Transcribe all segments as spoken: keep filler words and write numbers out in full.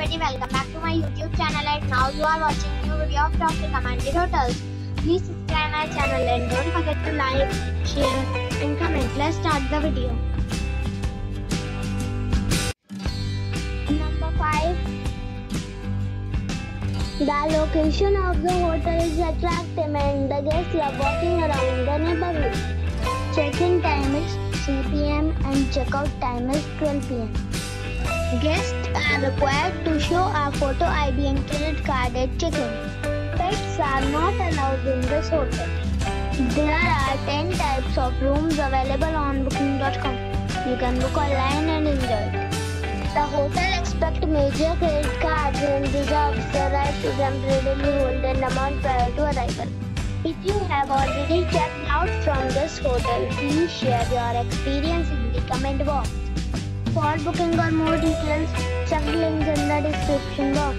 everybody, welcome back to my YouTube channel, and now you are watching new video of top recommended hotels. Please subscribe my channel and don't forget to like, share and comment. Let's start the video. Number five. The location of the hotel is attractive and the guests love walking around the neighborhood. Check-in time is three p m and check-out time is twelve p m Guests are required to show a photo I D and credit card at check-in. Pets are not allowed in this hotel. There are ten types of rooms available on booking dot com. You can book online and enjoy it. The hotel expects major credit cards and reserves the right to temporarily hold an amount prior to arrival. If you have already checked out from this hotel, please share your experience in the comment box. For booking or more details, check the links in the description box.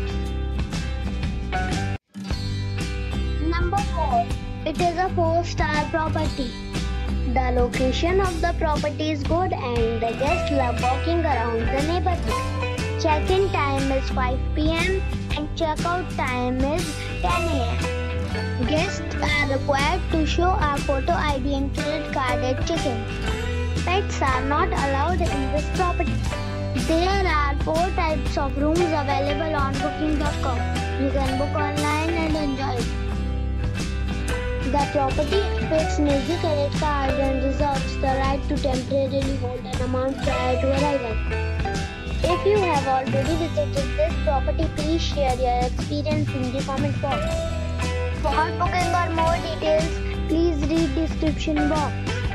Number four. It is a four star property. The location of the property is good and the guests love walking around the neighborhood. Check-in time is five p m and check-out time is ten a m Guests are required to show a photo I D and credit card at check-in. Pets are not allowed in this property. There are four types of rooms available on booking dot com. You can book online and enjoy it. The property expects major credit cards and reserves the right to temporarily hold an amount prior to arrival. If you have already visited this property, please share your experience in the comment box. For booking or more details, please read description box.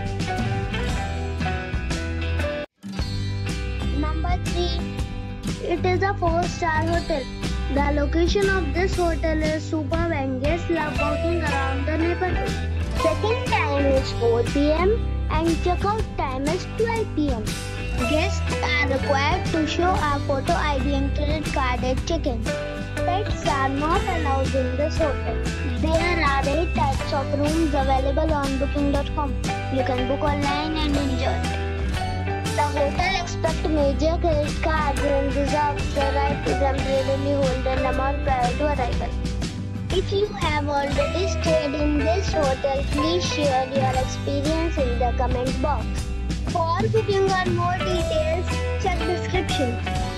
Number three. It is a four star hotel. The location of this hotel is superb and guests love walking around the neighborhood. Check-in time is four p m and check-out time is twelve p m Guests are required to show a photo I D and credit card at check-in. Pets are not allowed in this hotel. There are eight types of rooms available on booking dot com. You can book online and enjoy it. The hotel expects major credit cards and reserves the right to temporarily hold an amount prior to arrival. If you have already stayed in this hotel, please share your experience in the comment box. For booking or more details, check description.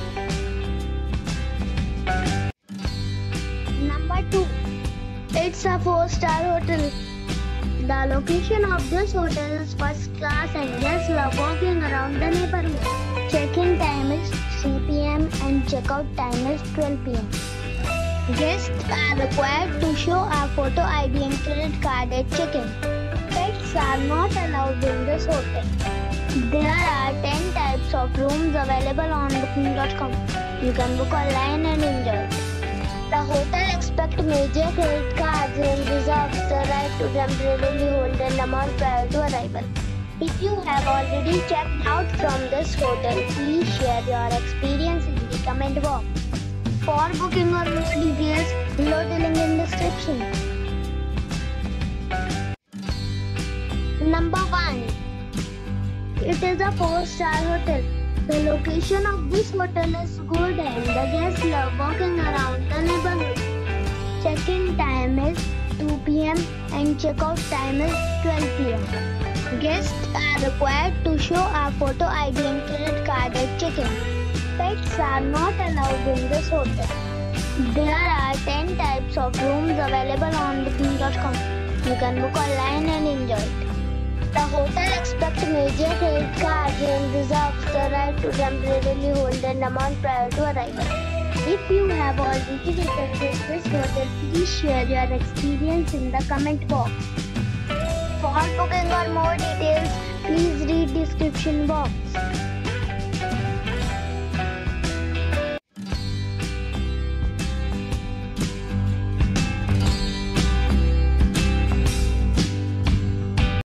Number two. It's a four star hotel. The location of this hotel is first class and guests love walking around the neighborhood. Check-in time is three p m and check-out time is twelve p m Guests are required to show a photo I D and credit card at check-in. Pets are not allowed in this hotel. There are ten types of rooms available on booking dot com. You can book online and enjoy it. The hotel expects major credit cards and reserves the right to temporarily hold an amount prior to arrival. If you have already checked out from this hotel, please share your experience in the comment box. For booking or more details, below the link in description. Number one. It is a four star hotel. The location of this hotel is good and the guests love walking around the neighborhood. Check-in time is two p m and check-out time is twelve p m Guests are required to show a photo I D and credit card at check-in. Pets are not allowed in this hotel. There are ten types of rooms available on booking dot com. You can book online and enjoy it. The hotel expects major credit cards and reserves the right to temporarily hold an amount prior to arrival. If you have already visited this hotel, please share your experience in the comment box. For booking or more details, please read description box.